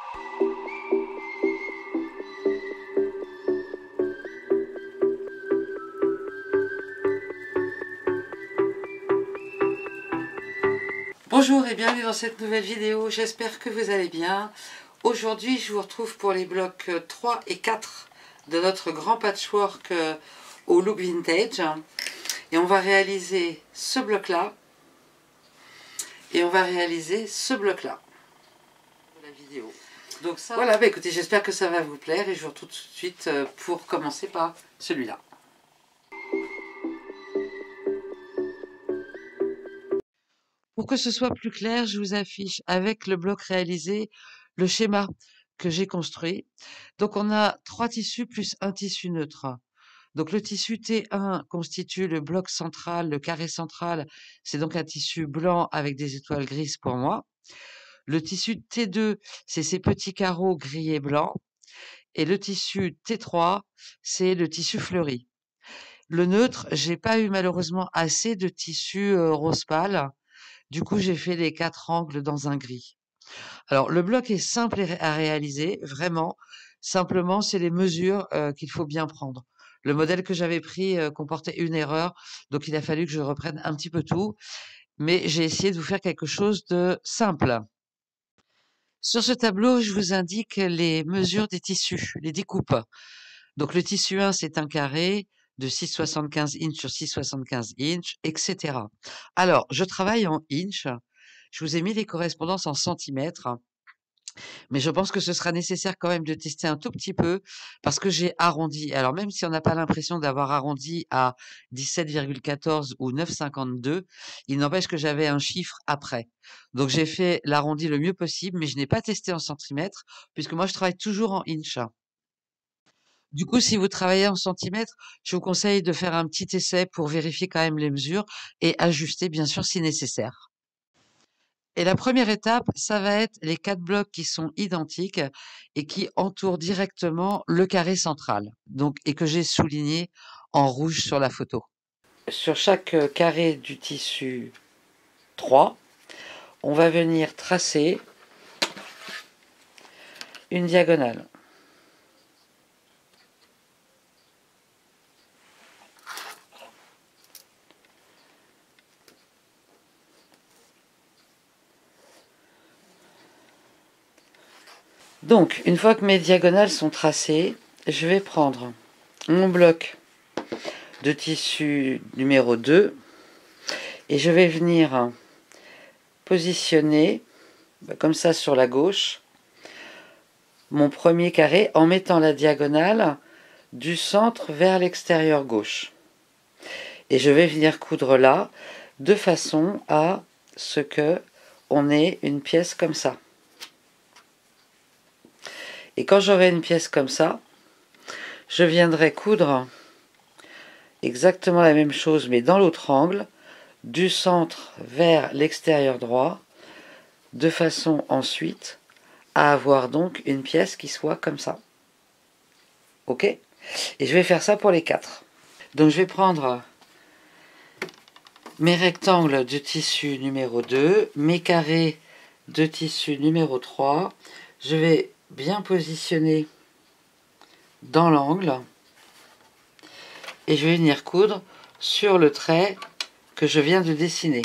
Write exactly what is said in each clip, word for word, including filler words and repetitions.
Bonjour et bienvenue dans cette nouvelle vidéo, j'espère que vous allez bien. Aujourd'hui je vous retrouve pour les blocs trois et quatre de notre grand patchwork au look vintage. Et on va réaliser ce bloc là et on va réaliser ce bloc là. La vidéo. Donc ça, voilà, bah écoutez, j'espère que ça va vous plaire et je vous retrouve tout de suite pour commencer par celui-là. Pour que ce soit plus clair, je vous affiche avec le bloc réalisé le schéma que j'ai construit. Donc on a trois tissus plus un tissu neutre. Donc le tissu T un constitue le bloc central, le carré central. C'est donc un tissu blanc avec des étoiles grises pour moi. Le tissu T deux, c'est ces petits carreaux gris et blancs. Et le tissu T trois, c'est le tissu fleuri. Le neutre, j'ai pas eu malheureusement assez de tissu euh, rose pâle. Du coup, j'ai fait les quatre angles dans un gris. Alors, le bloc est simple à réaliser, vraiment. Simplement, c'est les mesures euh, qu'il faut bien prendre. Le modèle que j'avais pris euh, comportait une erreur, donc il a fallu que je reprenne un petit peu tout. Mais j'ai essayé de vous faire quelque chose de simple. Sur ce tableau, je vous indique les mesures des tissus, les découpes. Donc, le tissu un, c'est un carré de six virgule soixante-quinze inches sur six virgule soixante-quinze inches, et cetera. Alors, je travaille en inches. Je vous ai mis les correspondances en centimètres, mais je pense que ce sera nécessaire quand même de tester un tout petit peu parce que j'ai arrondi. Alors, même si on n'a pas l'impression d'avoir arrondi à dix-sept virgule quatorze ou neuf virgule cinquante-deux, il n'empêche que j'avais un chiffre après. Donc, j'ai fait l'arrondi le mieux possible, mais je n'ai pas testé en centimètres puisque moi, je travaille toujours en inches. Du coup, si vous travaillez en centimètres, je vous conseille de faire un petit essai pour vérifier quand même les mesures et ajuster bien sûr si nécessaire. Et la première étape, ça va être les quatre blocs qui sont identiques et qui entourent directement le carré central, donc et que j'ai souligné en rouge sur la photo. Sur chaque carré du tissu trois, on va venir tracer une diagonale. Donc, une fois que mes diagonales sont tracées, je vais prendre mon bloc de tissu numéro deux et je vais venir positionner, comme ça sur la gauche, mon premier carré en mettant la diagonale du centre vers l'extérieur gauche. Et je vais venir coudre là, de façon à ce que on ait une pièce comme ça. Et quand j'aurai une pièce comme ça, je viendrai coudre exactement la même chose, mais dans l'autre angle, du centre vers l'extérieur droit, de façon ensuite à avoir donc une pièce qui soit comme ça. Ok? Et je vais faire ça pour les quatre. Donc je vais prendre mes rectangles de tissu numéro deux, mes carrés de tissu numéro trois. Je vais bien positionner dans l'angle et je vais venir coudre sur le trait que je viens de dessiner.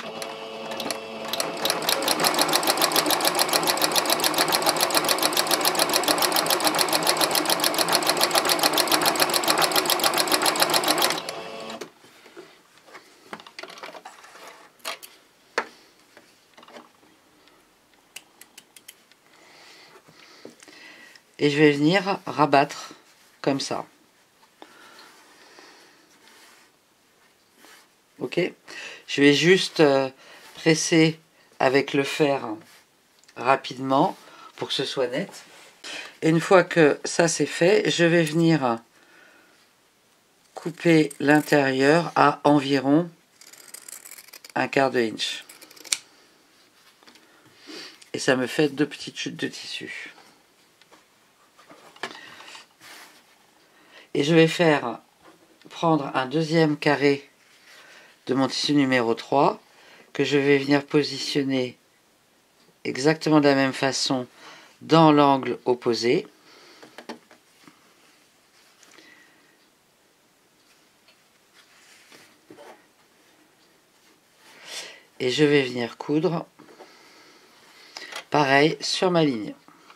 Et je vais venir rabattre comme ça. Ok? Je vais juste euh, presser avec le fer rapidement pour que ce soit net. Et une fois que ça c'est fait, je vais venir couper l'intérieur à environ un quart de inch. Et ça me fait deux petites chutes de tissu. Et je vais faire prendre un deuxième carré de mon tissu numéro trois que je vais venir positionner exactement de la même façon dans l'angle opposé. Et je vais venir coudre pareil sur ma ligne.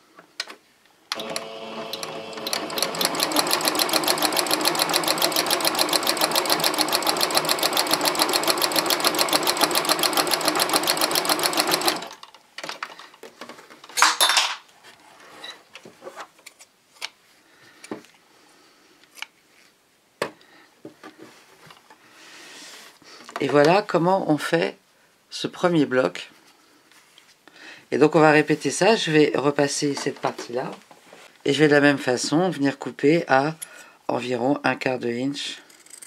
Et voilà comment on fait ce premier bloc. Et donc on va répéter ça. Je vais repasser cette partie-là. Et je vais de la même façon venir couper à environ un quart de inch.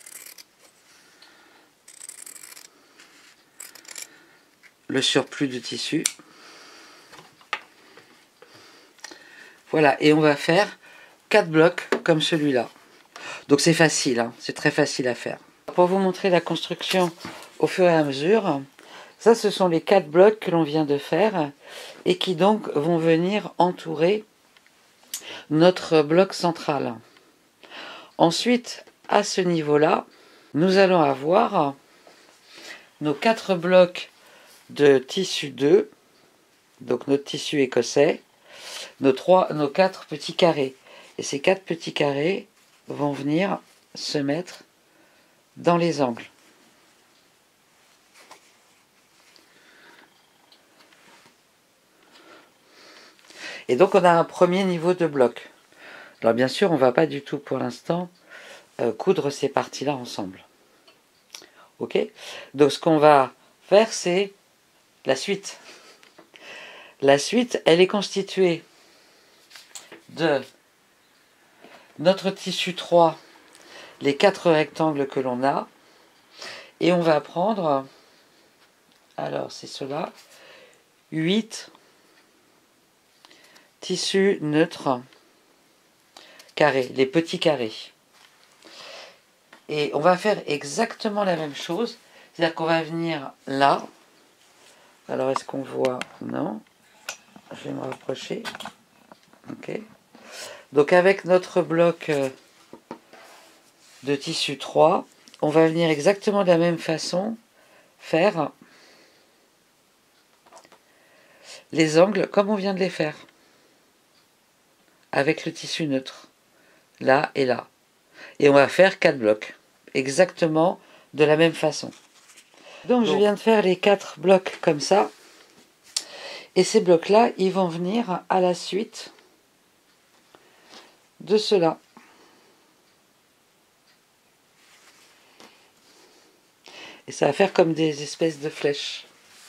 Le surplus de tissu. Voilà, et on va faire quatre blocs comme celui-là. Donc c'est facile, hein, c'est très facile à faire. Pour vous montrer la construction au fur et à mesure, ça ce sont les quatre blocs que l'on vient de faire et qui donc vont venir entourer notre bloc central. Ensuite, à ce niveau-là, nous allons avoir nos quatre blocs de tissu deux, donc notre tissu écossais, nos, trois, nos quatre petits carrés. Et ces quatre petits carrés vont venir se mettre dans les angles. Et donc on a un premier niveau de bloc. Alors bien sûr, on ne va pas du tout pour l'instant euh, coudre ces parties-là ensemble. Ok? Donc ce qu'on va faire, c'est la suite. La suite, elle est constituée de notre tissu trois, les quatre rectangles que l'on a, et on va prendre, alors c'est cela, huit tissus neutres carrés, les petits carrés. Et on va faire exactement la même chose, c'est-à-dire qu'on va venir là. Alors est-ce qu'on voit? Non. Je vais me rapprocher. Ok. Donc avec notre bloc de tissu trois, on va venir exactement de la même façon faire les angles comme on vient de les faire. Avec le tissu neutre. Là et là. Et on va faire quatre blocs. Exactement de la même façon. Donc, Donc je viens de faire les quatre blocs comme ça. Et ces blocs-là, ils vont venir à la suite de cela. Et ça va faire comme des espèces de flèches.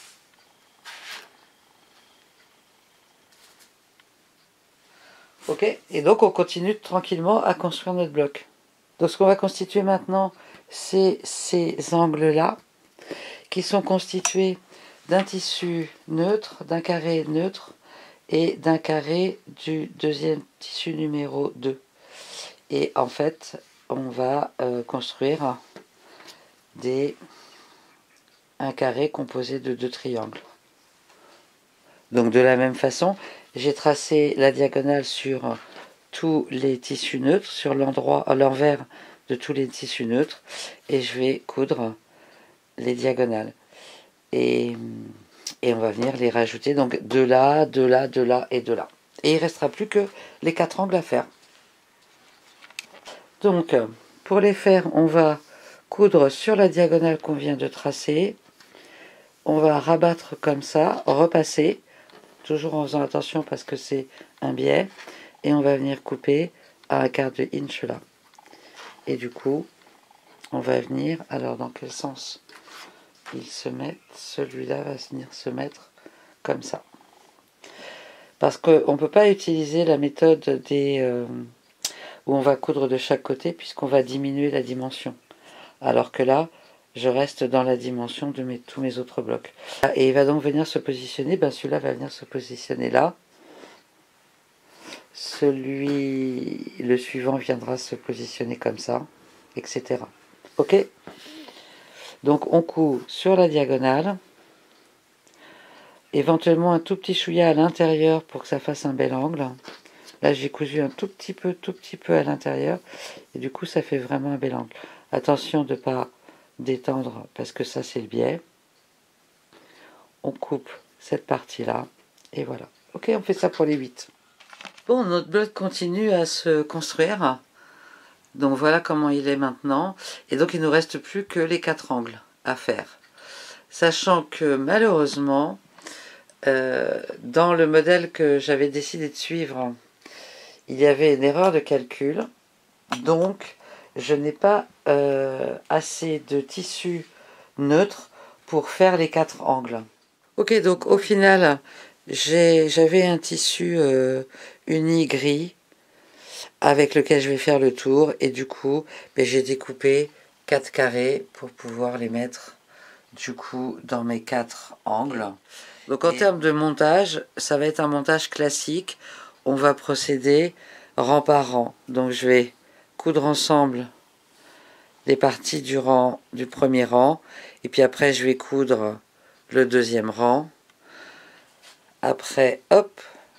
Ok? Et donc on continue tranquillement à construire notre bloc. Donc ce qu'on va constituer maintenant, c'est ces angles-là, qui sont constitués d'un tissu neutre, d'un carré neutre, et d'un carré du deuxième tissu numéro deux. Et en fait, on va euh, construire des, un carré composé de deux triangles. Donc de la même façon, j'ai tracé la diagonale sur tous les tissus neutres, sur l'endroit, à l'envers de tous les tissus neutres, et je vais coudre les diagonales. Et, et on va venir les rajouter, donc de là, de là, de là et de là. Et il ne restera plus que les quatre angles à faire. Donc, pour les faire, on va coudre sur la diagonale qu'on vient de tracer. On va rabattre comme ça, repasser, toujours en faisant attention parce que c'est un biais. Et on va venir couper à un quart de inch là. Et du coup, on va venir, alors dans quel sens ils se mettent? Celui-là va venir se mettre comme ça. Parce qu'on ne peut pas utiliser la méthode des... Euh, où on va coudre de chaque côté puisqu'on va diminuer la dimension. Alors que là, je reste dans la dimension de mes, tous mes autres blocs. Et il va donc venir se positionner, ben celui-là va venir se positionner là. Celui, le suivant viendra se positionner comme ça, et cetera. Ok? Donc on coud sur la diagonale. éventuellement un tout petit chouïa à l'intérieur pour que ça fasse un bel angle. Là, j'ai cousu un tout petit peu, tout petit peu à l'intérieur. Et du coup, ça fait vraiment un bel angle. Attention de ne pas détendre, parce que ça, c'est le biais. On coupe cette partie-là. Et voilà. Ok, on fait ça pour les huit. Bon, notre bloc continue à se construire. Donc, voilà comment il est maintenant. Et donc, il ne nous reste plus que les quatre angles à faire. Sachant que, malheureusement, euh, dans le modèle que j'avais décidé de suivre, il y avait une erreur de calcul, donc je n'ai pas euh, assez de tissu neutre pour faire les quatre angles. Ok, donc au final, j'avais un tissu euh, uni gris avec lequel je vais faire le tour, et du coup, ben, j'ai découpé quatre carrés pour pouvoir les mettre du coup dans mes quatre angles. Donc en et... termes de montage, ça va être un montage classique. On va procéder rang par rang. Donc je vais coudre ensemble les parties du rang du premier rang, et puis après je vais coudre le deuxième rang. Après, hop,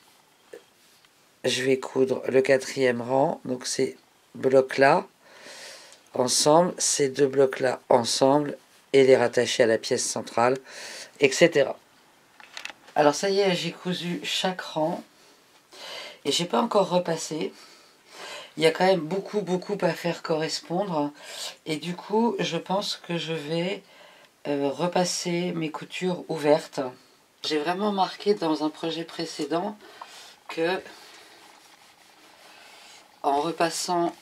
je vais coudre le quatrième rang. Donc ces blocs-là ensemble, ces deux blocs-là ensemble, et les rattacher à la pièce centrale, et cetera. Alors ça y est, j'ai cousu chaque rang. Et j'ai pas encore repassé. Il y a quand même beaucoup, beaucoup à faire correspondre. Et du coup, je pense que je vais euh, repasser mes coutures ouvertes. J'ai vraiment marqué dans un projet précédent que en repassant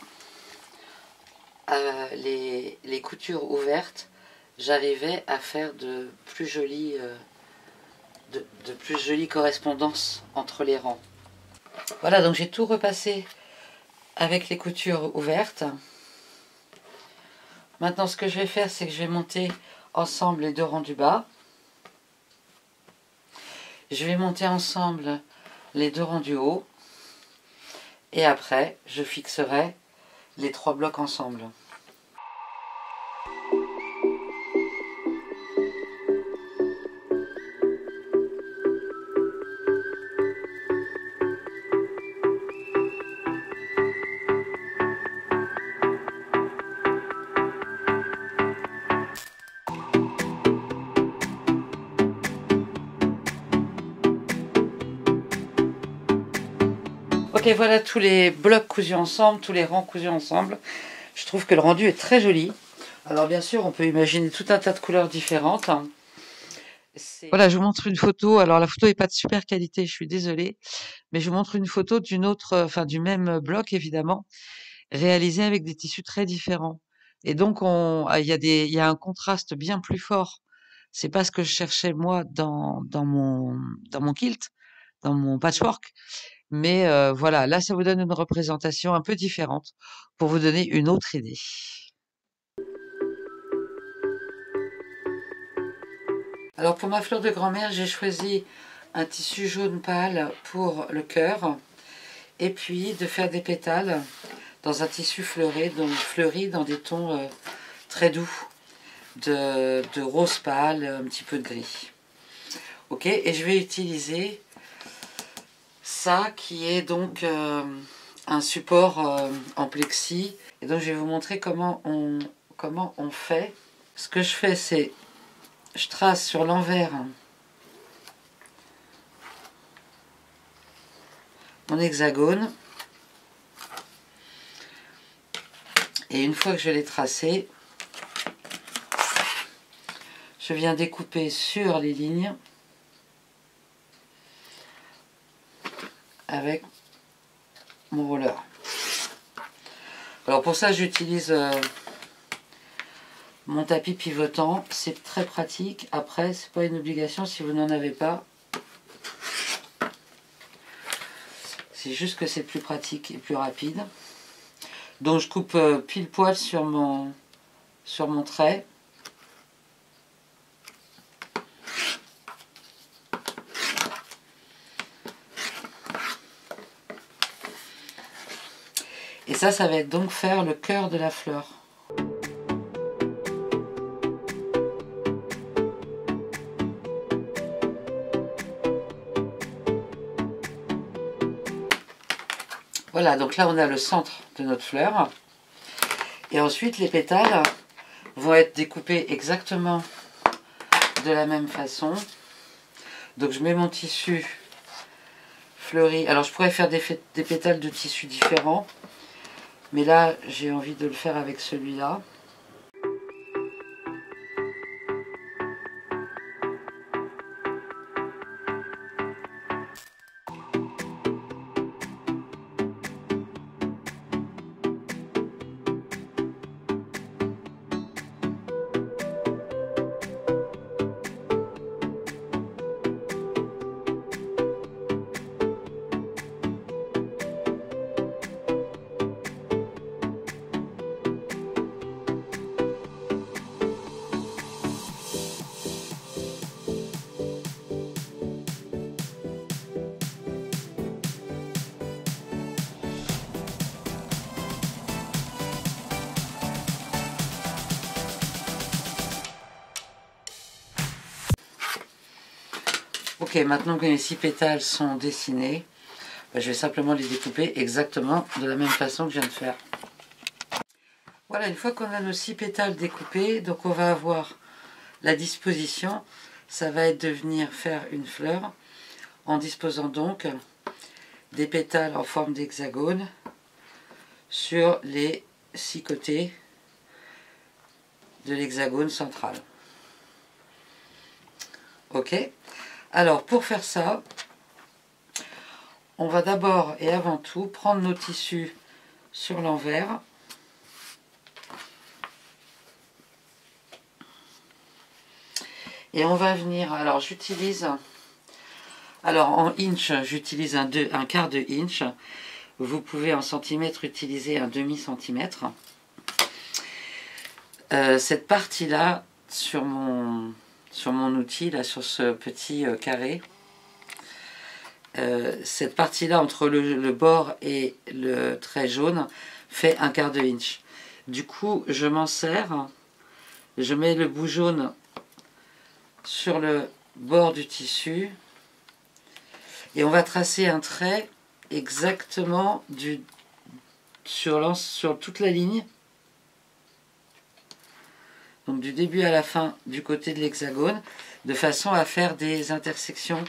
euh, les, les coutures ouvertes, j'arrivais à faire de plus jolies, euh, de, de plus jolies correspondances entre les rangs. Voilà, donc j'ai tout repassé avec les coutures ouvertes. Maintenant, ce que je vais faire, c'est que je vais monter ensemble les deux rangs du bas. Je vais monter ensemble les deux rangs du haut. Et après, je fixerai les trois blocs ensemble. Ok, voilà tous les blocs cousus ensemble, tous les rangs cousus ensemble. Je trouve que le rendu est très joli. Alors bien sûr, on peut imaginer tout un tas de couleurs différentes. Voilà, je vous montre une photo. Alors la photo n'est pas de super qualité, je suis désolée. Mais je vous montre une photo d'une autre, enfin du même bloc évidemment, réalisé avec des tissus très différents. Et donc, on, il y a des, il y a un contraste bien plus fort. C'est pas ce que je cherchais moi dans, dans mon, dans mon kilt, dans mon patchwork. Mais euh, voilà, là, ça vous donne une représentation un peu différente pour vous donner une autre idée. Alors pour ma fleur de grand-mère, j'ai choisi un tissu jaune pâle pour le cœur, et puis de faire des pétales dans un tissu fleuri, donc fleuri dans des tons euh, très doux, de, de rose pâle, un petit peu de gris. Ok, et je vais utiliser ça qui est donc euh, un support euh, en plexi. Et donc je vais vous montrer comment on, comment on fait. Ce que je fais, c'est je trace sur l'envers mon hexagone. Et une fois que je l'ai tracé, je viens découper sur les lignes avec mon roller. Alors pour ça, j'utilise euh, mon tapis pivotant. C'est très pratique. Après, c'est pas une obligation si vous n'en avez pas. C'est juste que c'est plus pratique et plus rapide. Donc je coupe euh, pile poil sur mon, sur mon trait. Et ça, ça va être donc faire le cœur de la fleur. Voilà, donc là on a le centre de notre fleur. Et ensuite les pétales vont être découpés exactement de la même façon. Donc je mets mon tissu fleuri. Alors je pourrais faire des, des pétales de tissus différents. Mais là j'ai envie de le faire avec celui-là. Ok, maintenant que les six pétales sont dessinés, je vais simplement les découper exactement de la même façon que je viens de faire. Voilà, une fois qu'on a nos six pétales découpés, donc on va avoir la disposition. Ça va être de venir faire une fleur en disposant donc des pétales en forme d'hexagone sur les six côtés de l'hexagone central. Ok? Alors pour faire ça, on va d'abord et avant tout prendre nos tissus sur l'envers. Et on va venir, alors j'utilise, alors en inch, j'utilise un, un quart de inch. Vous pouvez en centimètres utiliser un demi-centimètre. Euh, cette partie-là, sur mon, sur mon outil, là, sur ce petit euh, carré, euh, cette partie-là, entre le, le bord et le trait jaune, fait un quart de inch. Du coup, je m'en sers, je mets le bout jaune sur le bord du tissu, et on va tracer un trait exactement du, sur, sur toute la ligne. Donc du début à la fin du côté de l'hexagone, de façon à faire des intersections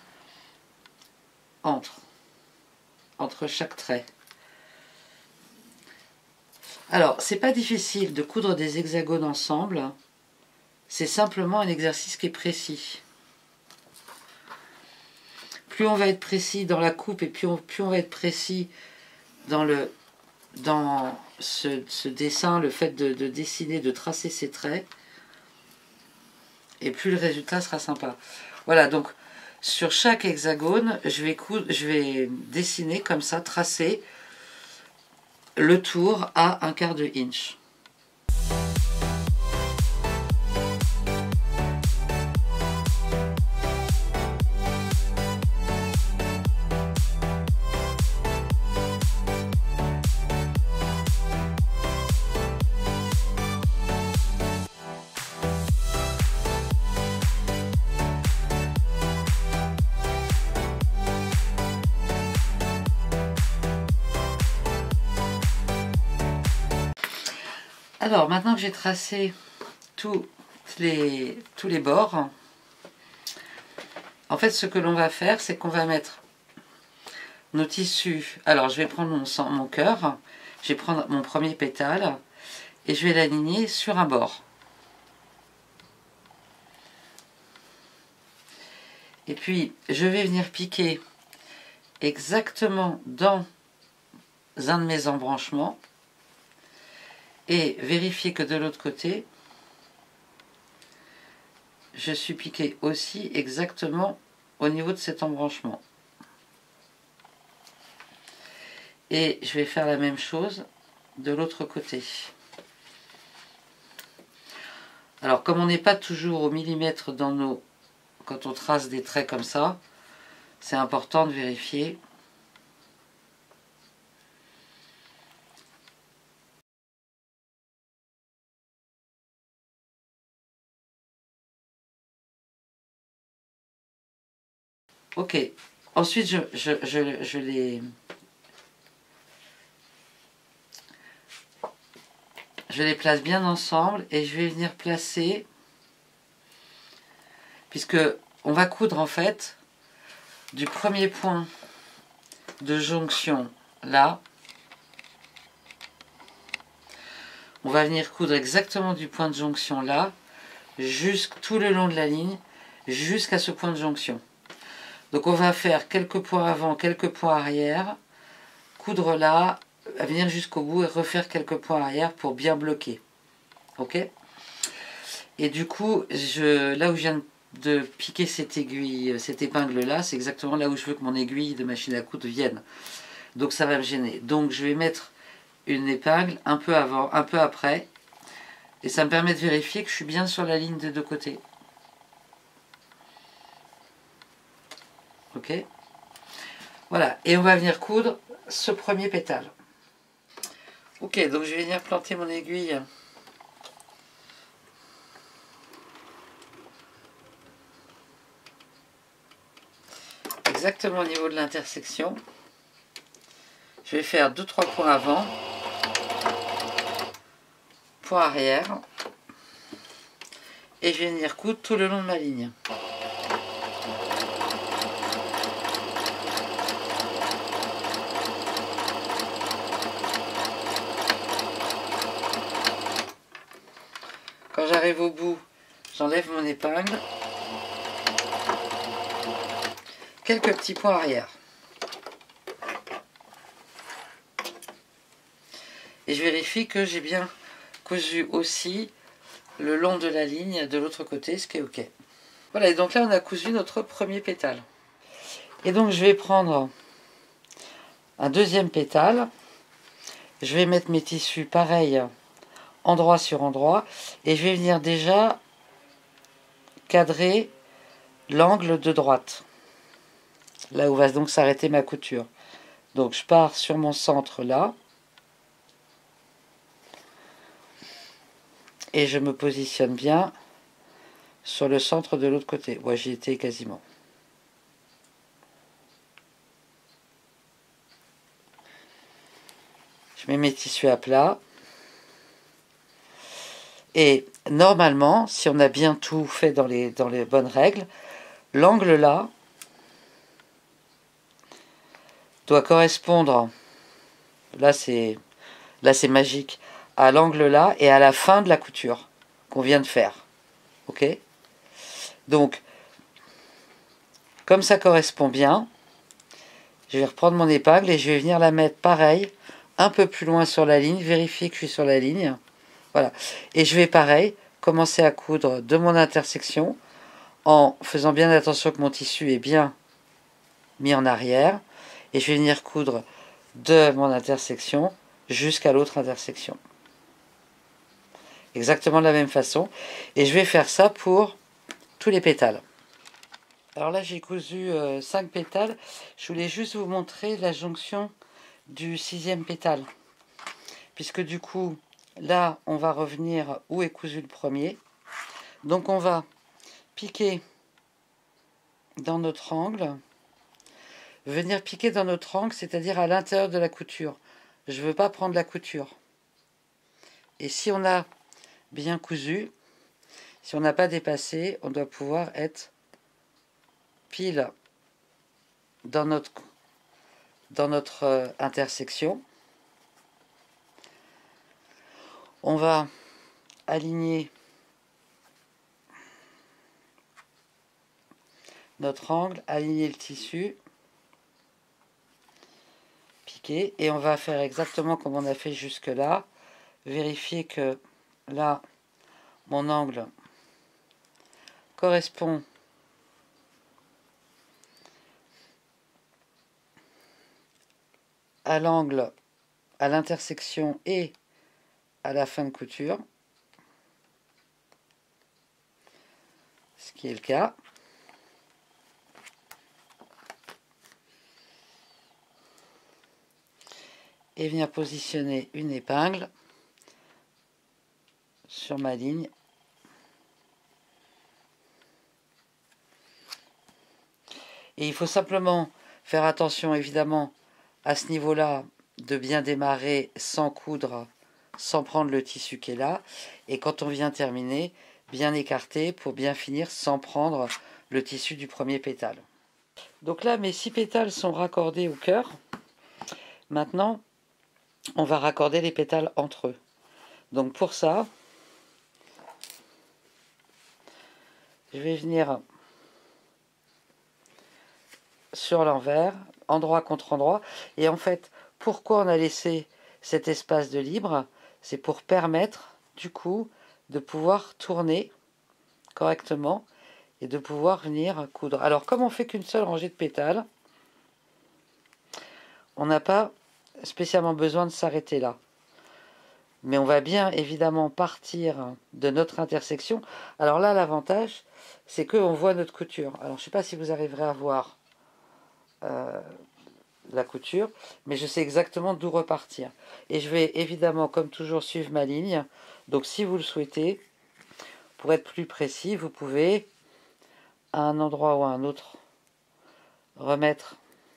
entre, entre chaque trait. Alors, c'est pas difficile de coudre des hexagones ensemble, c'est simplement un exercice qui est précis. Plus on va être précis dans la coupe et plus on, plus on va être précis dans, le, dans ce, ce dessin, le fait de, de dessiner, de tracer ces traits, et plus le résultat sera sympa. Voilà, donc sur chaque hexagone, je vais, coudre, je vais dessiner comme ça, tracer le tour à un quart de inch. Alors, maintenant que j'ai tracé tous les, tous les bords, en fait, ce que l'on va faire, c'est qu'on va mettre nos tissus. Alors, je vais prendre mon, mon cœur, je vais prendre mon premier pétale, et je vais l'aligner sur un bord. Et puis, je vais venir piquer exactement dans un de mes embranchements, et vérifier que de l'autre côté, je suis piqué aussi exactement au niveau de cet embranchement. Et je vais faire la même chose de l'autre côté. Alors, comme on n'est pas toujours au millimètre dans nos... quand on trace des traits comme ça, c'est important de vérifier. Ok, ensuite je, je, je, je les je les place bien ensemble et je vais venir placer, puisque on va coudre en fait du premier point de jonction là, on va venir coudre exactement du point de jonction là, jusqu'à tout le long de la ligne, jusqu'à ce point de jonction. Donc on va faire quelques points avant, quelques points arrière, coudre là, à venir jusqu'au bout et refaire quelques points arrière pour bien bloquer. Ok? Et du coup, je, là où je viens de piquer cette aiguille, cette épingle là, c'est exactement là où je veux que mon aiguille de machine à coudre vienne. Donc ça va me gêner. Donc je vais mettre une épingle un peu avant, un peu après, et ça me permet de vérifier que je suis bien sur la ligne des deux côtés. Ok? Voilà, et on va venir coudre ce premier pétale. Ok, donc je vais venir planter mon aiguille exactement au niveau de l'intersection. Je vais faire deux trois points avant, point arrière, et je vais venir coudre tout le long de ma ligne. Quand j'arrive au bout, j'enlève mon épingle. Quelques petits points arrière. Et je vérifie que j'ai bien cousu aussi le long de la ligne de l'autre côté, ce qui est ok. Voilà, et donc là on a cousu notre premier pétale. Et donc je vais prendre un deuxième pétale. Je vais mettre mes tissus pareil, endroit sur endroit, et je vais venir déjà cadrer l'angle de droite, là où va donc s'arrêter ma couture. Donc je pars sur mon centre là, et je me positionne bien sur le centre de l'autre côté. Ouais, j'y étais quasiment. Je mets mes tissus à plat. Et normalement, si on a bien tout fait dans les, dans les bonnes règles, l'angle là doit correspondre, là c'est là c'est magique, à l'angle là et à la fin de la couture qu'on vient de faire. Ok? Donc, comme ça correspond bien, je vais reprendre mon épingle et je vais venir la mettre pareil, un peu plus loin sur la ligne, vérifier que je suis sur la ligne. Voilà. Et je vais pareil, commencer à coudre de mon intersection en faisant bien attention que mon tissu est bien mis en arrière. Et je vais venir coudre de mon intersection jusqu'à l'autre intersection. Exactement de la même façon. Et je vais faire ça pour tous les pétales. Alors là, j'ai cousu euh, cinq pétales. Je voulais juste vous montrer la jonction du sixième pétale. Puisque du coup, là, on va revenir où est cousu le premier. Donc on va piquer dans notre angle. Venir piquer dans notre angle, c'est-à-dire à, à l'intérieur de la couture. Je ne veux pas prendre la couture. Et si on a bien cousu, si on n'a pas dépassé, on doit pouvoir être pile dans notre, dans notre euh, intersection. On va aligner notre angle, aligner le tissu, piquer, et on va faire exactement comme on a fait jusque là. Vérifier que là, mon angle correspond à l'angle, à l'intersection et à la fin de couture, ce qui est le cas. Et venir positionner une épingle sur ma ligne. Et il faut simplement faire attention évidemment à ce niveau-là de bien démarrer sans coudre sans prendre le tissu qui est là. Et quand on vient terminer, bien écarter pour bien finir sans prendre le tissu du premier pétale. Donc là, mes six pétales sont raccordés au cœur. Maintenant, on va raccorder les pétales entre eux. Donc pour ça, je vais venir sur l'envers, endroit contre endroit. Et en fait, pourquoi on a laissé cet espace de libre? C'est pour permettre, du coup, de pouvoir tourner correctement et de pouvoir venir coudre. Alors, comme on fait qu'une seule rangée de pétales, on n'a pas spécialement besoin de s'arrêter là. Mais on va bien évidemment partir de notre intersection. Alors là, l'avantage, c'est qu'on voit notre couture. Alors, je ne sais pas si vous arriverez à voir euh, la couture, mais je sais exactement d'où repartir. Et je vais évidemment, comme toujours, suivre ma ligne. Donc, si vous le souhaitez, pour être plus précis, vous pouvez, à un endroit ou à un autre, remettre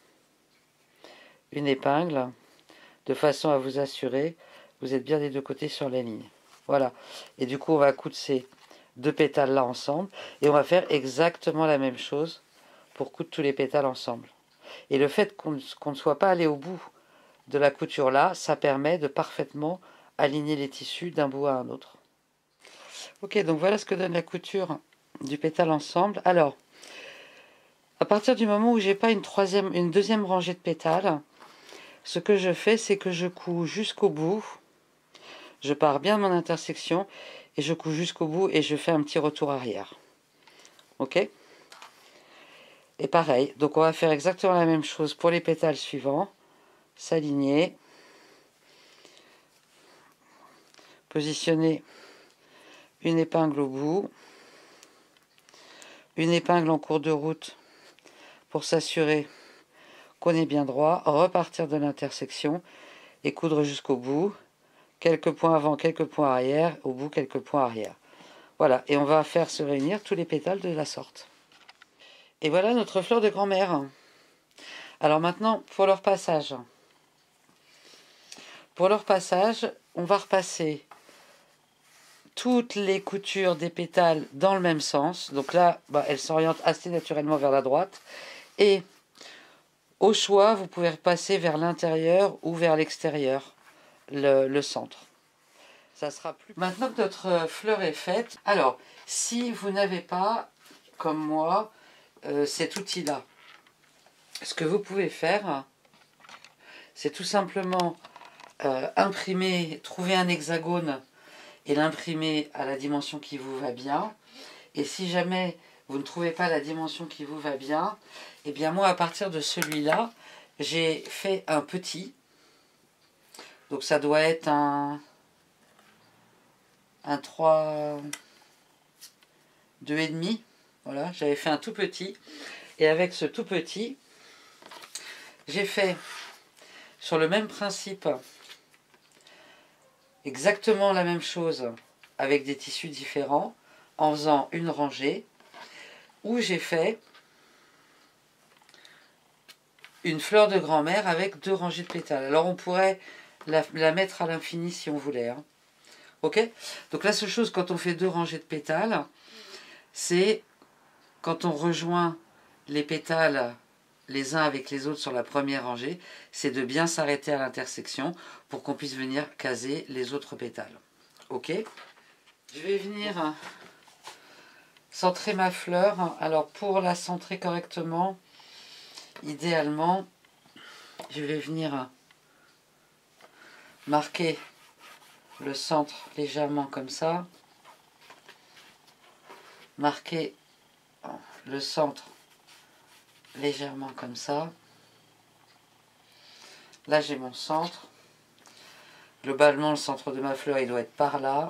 une épingle de façon à vous assurer que vous êtes bien des deux côtés sur la ligne. Voilà. Et du coup, on va coudre ces deux pétales là ensemble et on va faire exactement la même chose pour coudre tous les pétales ensemble. Et le fait qu'on qu'on ne soit pas allé au bout de la couture là, ça permet de parfaitement aligner les tissus d'un bout à un autre. Ok, donc voilà ce que donne la couture du pétale ensemble. Alors, à partir du moment où j'ai pas une troisième, une deuxième rangée de pétales, ce que je fais, c'est que je couds jusqu'au bout. Je pars bien de mon intersection et je couds jusqu'au bout et je fais un petit retour arrière. Ok? Et pareil, donc on va faire exactement la même chose pour les pétales suivants. S'aligner. Positionner une épingle au bout. Une épingle en cours de route pour s'assurer qu'on est bien droit. Repartir de l'intersection et coudre jusqu'au bout. Quelques points avant, quelques points arrière. Au bout, quelques points arrière. Voilà, et on va faire se réunir tous les pétales de la sorte. Et voilà notre fleur de grand-mère. Alors maintenant, pour leur passage. Pour leur passage, on va repasser toutes les coutures des pétales dans le même sens. Donc là, bah, elles s'orientent assez naturellement vers la droite. Et au choix, vous pouvez repasser vers l'intérieur ou vers l'extérieur, le, le centre. Ça sera plus... Maintenant que notre fleur est faite, alors, si vous n'avez pas, comme moi, euh, cet outil-là, ce que vous pouvez faire, c'est tout simplement euh, imprimer, trouver un hexagone et l'imprimer à la dimension qui vous va bien. Et si jamais vous ne trouvez pas la dimension qui vous va bien, eh bien moi, à partir de celui-là, j'ai fait un petit. Donc ça doit être un... un trois, deux et demi. Voilà, j'avais fait un tout petit. Et avec ce tout petit, j'ai fait sur le même principe exactement la même chose avec des tissus différents en faisant une rangée où j'ai fait une fleur de grand-mère avec deux rangées de pétales. Alors on pourrait la, la mettre à l'infini si on voulait. Hein. Ok? Donc la seule chose quand on fait deux rangées de pétales, c'est quand on rejoint les pétales les uns avec les autres sur la première rangée, c'est de bien s'arrêter à l'intersection pour qu'on puisse venir caser les autres pétales. Ok? Je vais venir centrer ma fleur. Alors pour la centrer correctement, idéalement, je vais venir marquer le centre légèrement comme ça. Marquer le centre légèrement comme ça. Là j'ai mon centre. Globalement le centre de ma fleur il doit être par là.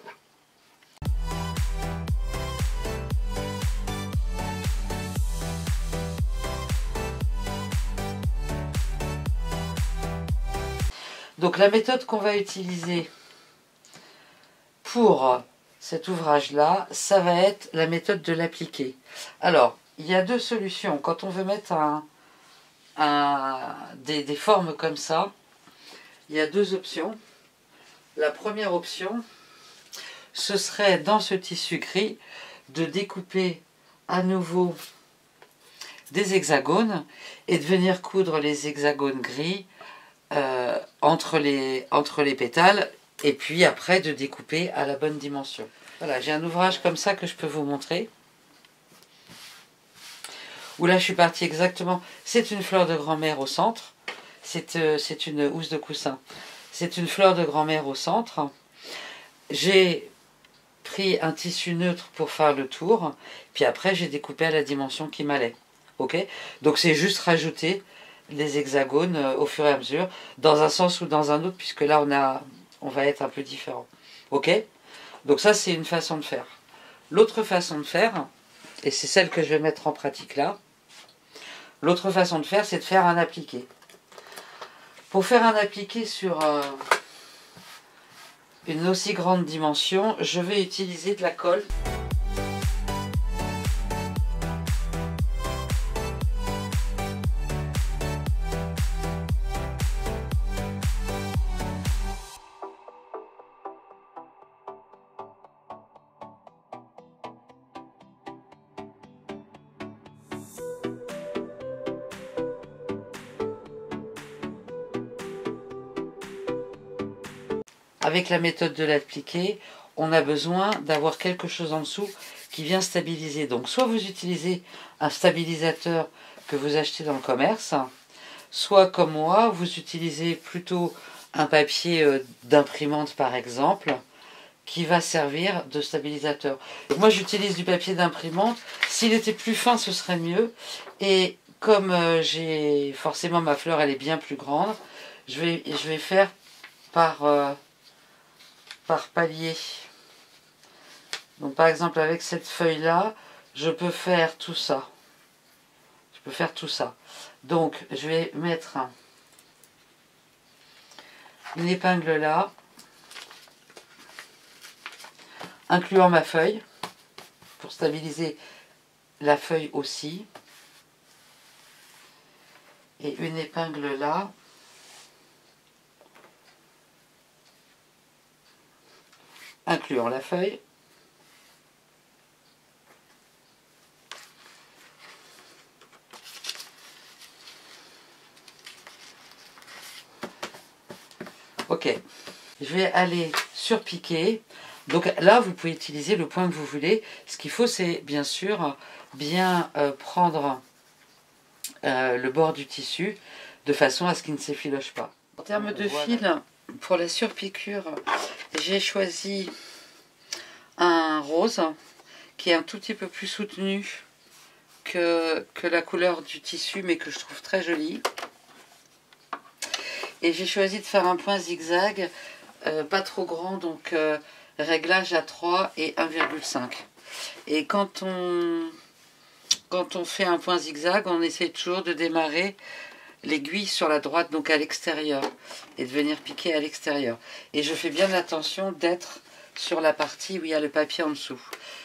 Donc la méthode qu'on va utiliser pour cet ouvrage là, ça va être la méthode de l'appliquer. Alors il y a deux solutions. Quand on veut mettre un, un, des, des formes comme ça, il y a deux options. La première option, ce serait dans ce tissu gris de découper à nouveau des hexagones et de venir coudre les hexagones gris euh, entre, les, entre les pétales et puis après de découper à la bonne dimension. Voilà, j'ai un ouvrage comme ça que je peux vous montrer. Où là je suis partie exactement, c'est une fleur de grand-mère au centre, c'est euh, une housse de coussin, c'est une fleur de grand-mère au centre. J'ai pris un tissu neutre pour faire le tour, puis après j'ai découpé à la dimension qui m'allait. Ok, donc c'est juste rajouter les hexagones euh, au fur et à mesure, dans un sens ou dans un autre, puisque là on, a, on va être un peu différent. Ok, donc ça c'est une façon de faire. L'autre façon de faire, et c'est celle que je vais mettre en pratique là, l'autre façon de faire, c'est de faire un appliqué. Pour faire un appliqué sur euh, une aussi grande dimension, je vais utiliser de la colle. Avec la méthode de l'appliqué, on a besoin d'avoir quelque chose en dessous qui vient stabiliser. Donc soit vous utilisez un stabilisateur que vous achetez dans le commerce, soit comme moi, vous utilisez plutôt un papier d'imprimante par exemple, qui va servir de stabilisateur. Donc moi j'utilise du papier d'imprimante, s'il était plus fin ce serait mieux, et comme euh, j'ai forcément ma fleur elle est bien plus grande, je vais, je vais faire par... Euh, par palier. Donc par exemple avec cette feuille là, je peux faire tout ça. Je peux faire tout ça. Donc je vais mettre un, une épingle là, incluant ma feuille, pour stabiliser la feuille aussi. Et une épingle là. Incluant la feuille. Ok, je vais aller surpiquer. Donc là, vous pouvez utiliser le point que vous voulez. Ce qu'il faut, c'est bien sûr bien euh, prendre euh, le bord du tissu de façon à ce qu'il ne s'effiloche pas. En termes de fil, pour la surpiqûre, j'ai choisi un rose qui est un tout petit peu plus soutenu que, que la couleur du tissu, mais que je trouve très joli. Et j'ai choisi de faire un point zigzag, euh, pas trop grand, donc euh, réglage à trois et un virgule cinq. Et quand on, quand on fait un point zigzag, on essaie toujours de démarrer l'aiguille sur la droite, donc à l'extérieur, et de venir piquer à l'extérieur. Et je fais bien attention d'être sur la partie où il y a le papier en dessous.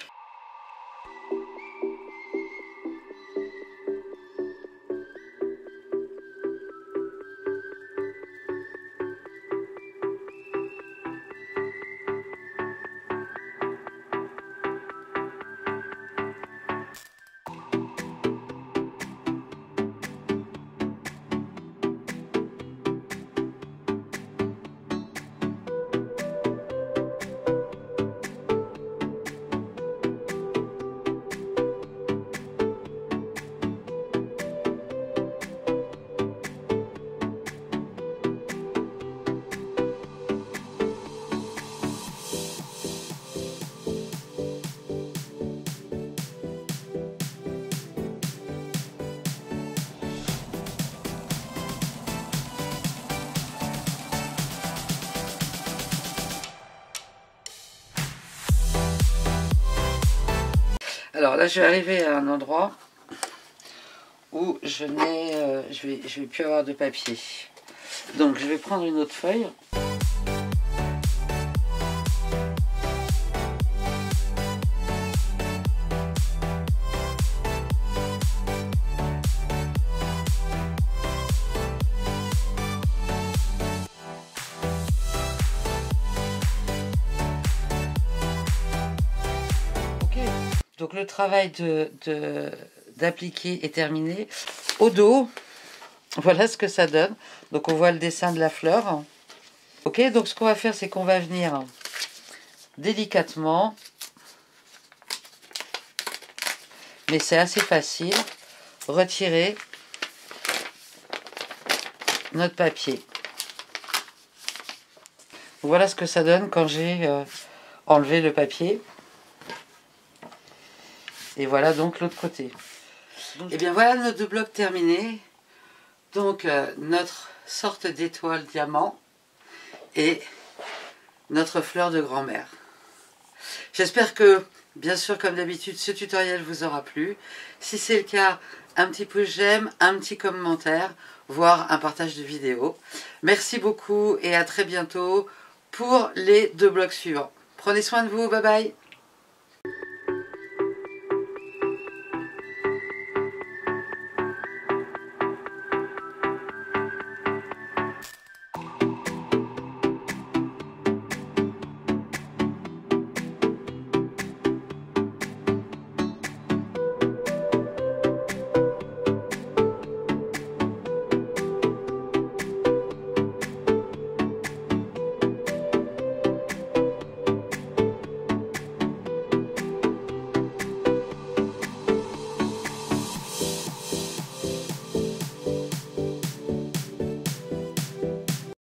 Alors là, je vais arriver à un endroit où je n'ai, euh, je vais, je vais plus avoir de papier. Donc je vais prendre une autre feuille. Donc le travail de, de, d'appliquer est terminé. Au dos, voilà ce que ça donne. Donc on voit le dessin de la fleur. Ok, donc ce qu'on va faire, c'est qu'on va venir délicatement, mais c'est assez facile, retirer notre papier. Voilà ce que ça donne quand j'ai euh, enlevé le papier. Et voilà donc l'autre côté. Et bien voilà nos deux blocs terminés. Donc euh, notre sorte d'étoile diamant et notre fleur de grand-mère. J'espère que, bien sûr, comme d'habitude, ce tutoriel vous aura plu. Si c'est le cas, un petit pouce j'aime, un petit commentaire, voire un partage de vidéo. Merci beaucoup et à très bientôt pour les deux blocs suivants. Prenez soin de vous, bye bye.